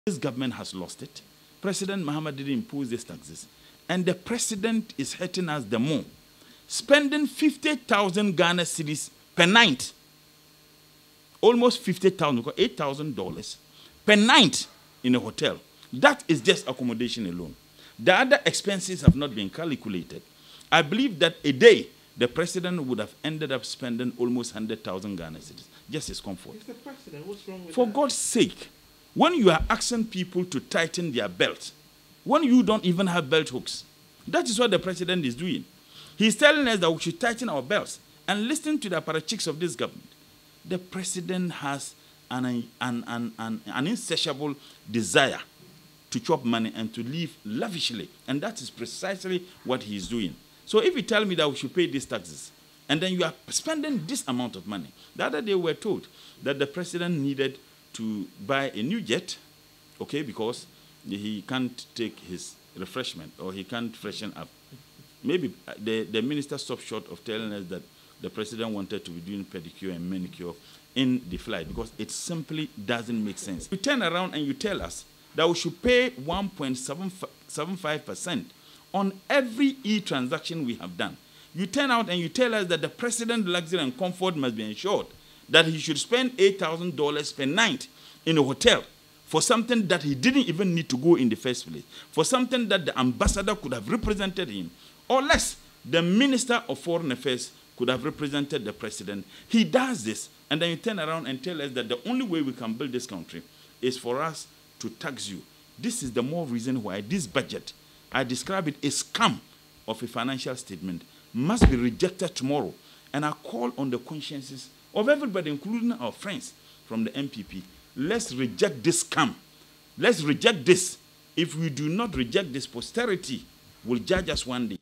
This government has lost it. President Mahama didn't impose these taxes. And the president is hurting us the more. Spending 50,000 Ghana cedis per night. Almost 50,000, $8,000 per night in a hotel. That is just accommodation alone. The other expenses have not been calculated. I believe that a day, the president would have ended up spending almost 100,000 Ghana cedis. Just his comfort. Mr. President, what's wrong with For that? God's sake, when you are asking people to tighten their belt, when you don't even have belt hooks, that is what the president is doing. He's telling us that we should tighten our belts and listen to the apparatchiks of this government. The president has an insatiable desire to chop money and to live lavishly, and that is precisely what he is doing. So if you tell me that we should pay these taxes, and then you are spending this amount of money. The other day we were told that the president needed to buy a new jet, okay, because he can't take his refreshment or he can't freshen up. Maybe the minister stopped short of telling us that the president wanted to be doing pedicure and manicure in the flight because it simply doesn't make sense. You turn around and you tell us that we should pay 1.75% on every e-transaction we have done. You turn out and you tell us that the president's luxury and comfort must be ensured, that he should spend $8,000 per night in a hotel for something that he didn't even need to go in the first place, for something that the ambassador could have represented him, or less, the Minister of Foreign Affairs could have represented the president. He does this, and then you turn around and tell us that the only way we can build this country is for us to tax you. This is the more reason why this budget, I describe it a scam of a financial statement, must be rejected tomorrow. And I call on the consciences of everybody, including our friends from the MPP. Let's reject this scam. Let's reject this. If we do not reject this, posterity will judge us one day.